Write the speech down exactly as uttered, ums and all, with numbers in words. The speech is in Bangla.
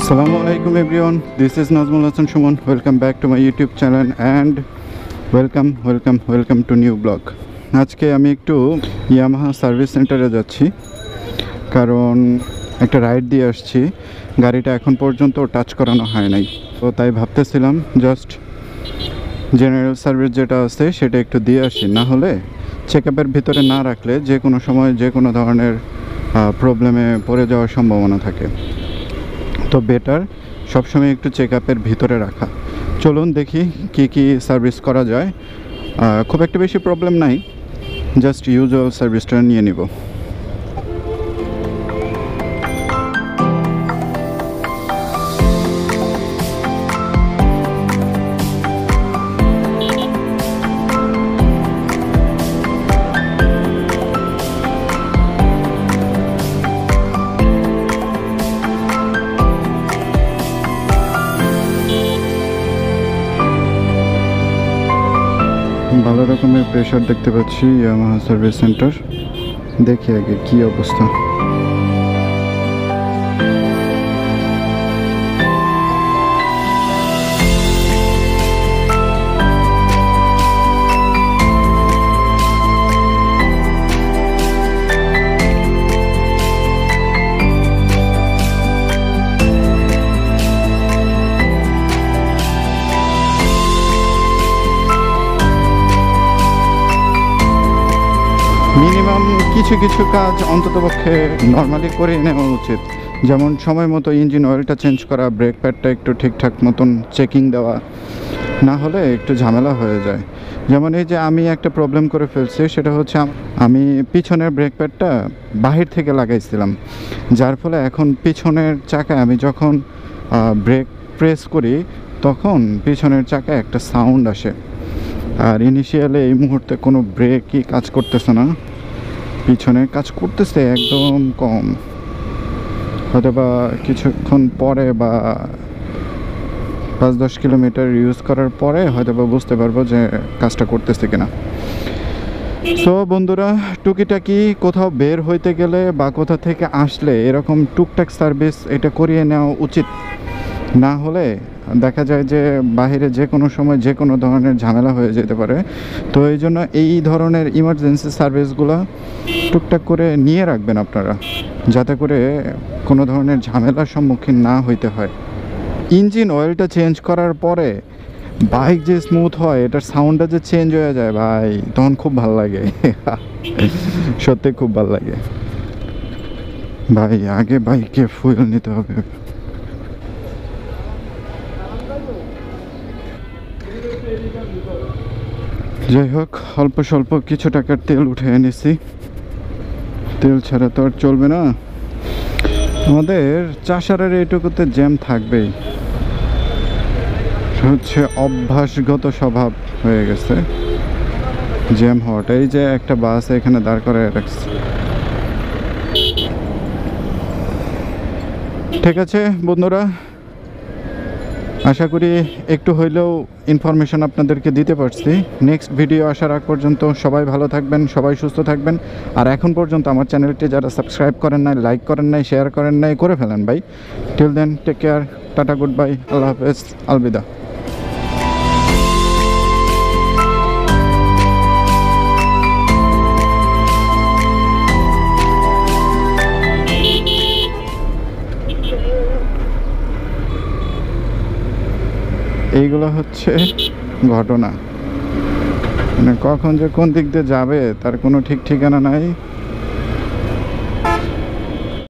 Assalamualaikum everyone, this is Nazmul Hasan Shuman. Welcome back to my YouTube channel and welcome welcome welcome to new blog. আজকে আমি একটু Yamaha সার্ভিস সেন্টারে যাচ্ছি কারণ একটা রাইড দিয়ে আসছি। গাড়িটা এখন পর্যন্ত টাচ করানো হয় নাই, তো তাই ভাবতেছিলাম জাস্ট জেনারেল সার্ভিস যেটা আছে সেটা একটু দিয়ে আসি, না হলে চেকআপের ভিতরে না রাখলে যে কোনো সময় যে কোনো ধরনের প্রবলেমে পড়ে যাওয়ার সম্ভাবনা থাকে। তো বেটার সবসময় একটু চেকআপের ভিতরে রাখা। চলুন দেখি কি কি সার্ভিস করা যায়। খুব একটা বেশি প্রবলেম নাই, জাস্ট ইউজুয়াল সার্ভিসটা নিয়ে নিব। ভালো রকমের প্রেশার দেখতে পাচ্ছি Yamaha সার্ভিস সেন্টার। দেখি আগে কি অবস্থা। মিনিমাম কিছু কিছু কাজ অন্ততপক্ষে নর্মালি করে নেওয়া উচিত, যেমন সময় মতো ইঞ্জিন অয়েলটা চেঞ্জ করা, ব্রেক প্যাডটা একটু ঠিকঠাক মতন চেকিং দেওয়া, না হলে একটু ঝামেলা হয়ে যায়। যেমন এই যে আমি একটা প্রবলেম করে ফেলছি, সেটা হচ্ছে আমি পিছনের ব্রেক প্যাডটা বাহির থেকে লাগাইছিলাম, যার ফলে এখন পিছনের চাকায় আমি যখন ব্রেক প্রেস করি তখন পিছনের চাকায় একটা সাউন্ড আসে। আর ইনিশিয়ালি এই মুহূর্তে কোনো ব্রেকই কাজ করতেছে না, পিছনে কাজ করতেছে একদম কম। হয়তো বা কিছুক্ষণ পরে বা পাঁচ দশ কিলোমিটার ইউজ করার পরে হয়তো বা বুঝতে পারবো যে কাজটা করতেছে কিনা। সো বন্ধুরা, টুকিটাকি কোথাও বের হইতে গেলে বা কোথা থেকে আসলে এরকম টুকটাক সার্ভিস এটা করিয়ে নেওয়া উচিত, না হলে দেখা যায় যে বাহিরে যে কোনো সময় যে কোনো ধরনের ঝামেলা হয়ে যেতে পারে। তো এই জন্য এই ধরনের ইমার্জেন্সি সার্ভিসগুলো টুকটাক করে নিয়ে রাখবেন আপনারা, যাতে করে কোনো ধরনের ঝামেলার সম্মুখীন না হইতে হয়। ইঞ্জিন অয়েলটা চেঞ্জ করার পরে বাইক যে স্মুথ হয়, এটার সাউন্ডটা যে চেঞ্জ হয়ে যায় ভাই, তখন খুব ভালো লাগে। সত্যি খুব ভালো লাগে ভাই। আগে বাইকে ফুয়েল নিতে হবে। যাই হোক, অল্প স্বল্প কিছু টাকার তেল উঠে এনেছি, তেল ছাড়া তো আর চলবে না। আমাদের চাষারের এইটুকুতে জ্যাম থাকবেই, হচ্ছে অভ্যাসগত স্বভাব হয়ে গেছে জ্যাম হওয়াটা। এই যে একটা বাস এখানে দাঁড় করায় রাখছে। ঠিক আছে বন্ধুরা, আশা করি একটু হইলেও ইনফরমেশন আপনাদেরকে দিতে পারছি। নেক্সট ভিডিও আসার আগ পর্যন্ত সবাই ভালো থাকবেন, সবাই সুস্থ থাকবেন। আর এখন পর্যন্ত আমার চ্যানেলটি যারা সাবস্ক্রাইব করেন নাই, লাইক করেন নাই, শেয়ার করেন নাই, করে ফেলেন ভাই। Till then, take care, tata, good bye, আল্লাহ হাফেজ, আলবিদা। এইগুলো হচ্ছে ঘটনা, মানে কখন যে কোন দিক দিয়ে যাবে তার কোনো ঠিক ঠিকানা নাই।